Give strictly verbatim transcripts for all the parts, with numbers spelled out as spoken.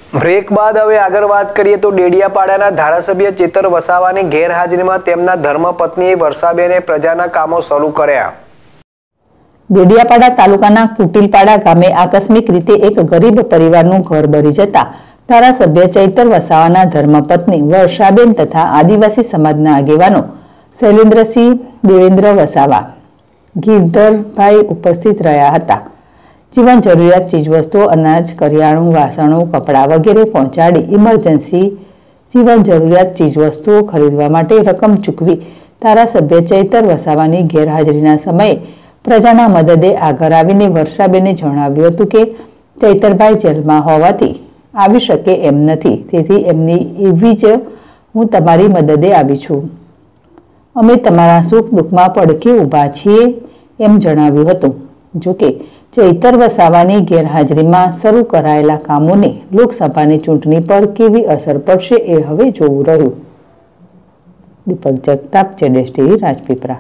Break બાદ હવે આગળ વાત કરીએ તો ડેડિયાપાડાના ધારાસભ્ય ચેતર વસાવાની ગેરહાજરીમાં તેમના ધર્મપત્નીએ વર્ષાબેને પ્રજાના કામો શરૂ કર્યા। ડેડિયાપાડા તાલુકાના કુટિલપાડા ગામે આકસ્મિક રીતે એક ગરીબ પરિવારનું ઘર બળી જતા ધારાસભ્ય ચૈતર વસાવાના ધર્મપત્ની વર્ષાબેન તથા આદિવાસી સમાજના આગેવાનો શૈલેન્દ્રસિંહ દેવેન્દ્ર વસાવા ગિરધરભાઈ ઉપસ્થિત રહ્યા હતા। જીવન જરૂરિયાત ચીજવસ્તુઓ અનાજ કરિયાણું વાસણો કપડાં વગેરે પહોંચાડી ઇમરજન્સી જીવન જરૂરિયાત ચીજવસ્તુઓ ખરીદવા માટે રકમ ચૂકવી ધારાસભ્ય ચૈતર વસાવાની ગેરહાજરીના સમયે પ્રજાના મદદે આગળ આવીને વર્ષાબેને જણાવ્યું હતું કે ચૈતરભાઈ જેલમાં હોવાથી આવી શકે એમ નથી, તેથી એમની એવી જ હું તમારી મદદે આવી છું। અમે તમારા સુખ દુઃખમાં પડખે ઊભા છીએ એમ જણાવ્યું હતું। જોકે ચૈતર વસાવાની ગેરહાજરીમાં શરૂ કરાયેલા કામોને લોકસભાની ચૂંટણી પર કેવી અસર પડશે એ હવે જોવું રહ્યું। દીપક જગતાપ, જેડેશ ટીવી, રાજપીપળા।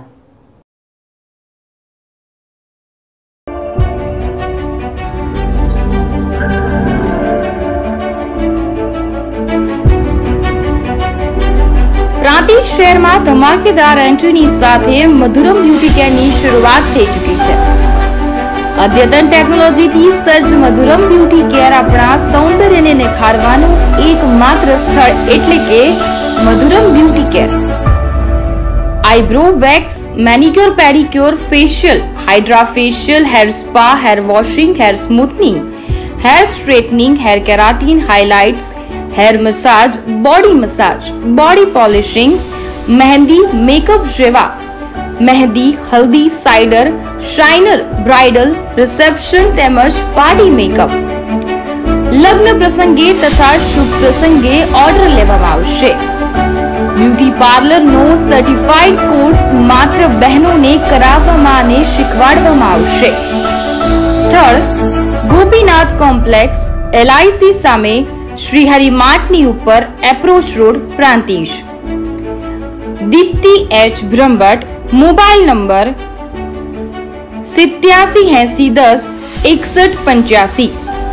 પ્રાંતિજ શહેરમાં ધમાકેદાર એન્ટ્રીની સાથે મધુરમ બ્યુટી કેરની શરૂઆત થઈ ચૂકી છે। અદ્યતન ટેકનોલોજીથી સજ્જ મધુરમ બ્યુટી કેર આપણા સૌંદર્યને નિખારવાનું એકમાત્ર સ્થળ એટલે કે Madhuram beauty care. Eyebrow wax, manicure pedicure, facial, hydra facial, hair spa, hair washing, hair smoothening, hair straightening, hair keratin, highlights, hair massage, body massage, body polishing, mehndi, makeup જેવા મહેંદી, હલ્દી, સાઇડર, શાઇનર, બ્રાઇડલ, રિસેપ્શન તેમજ party makeup, લગ્ન પ્રસંગે તથા શુભ પ્રસંગે order લેવામાં આવશે। બ્યુટી પાર્લરનો સર્ટિફાઈડ કોર્સ માત્ર બહેનોને કરાવવામાં અને શીખવાડવામાં આવશે। સ્થળ ગોપીનાથ કોમ્પ્લેક્સ, એલઆઈસી સામે, શ્રીહરિ માર્ટની ઉપર, approach road, Prantij. Deepti H Brahmbhatt, mobile number સિત્યાસી એસી દસ એકસઠ પંચ્યાસી,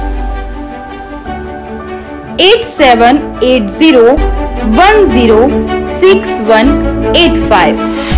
eight seven eight zero one zero six one eight five.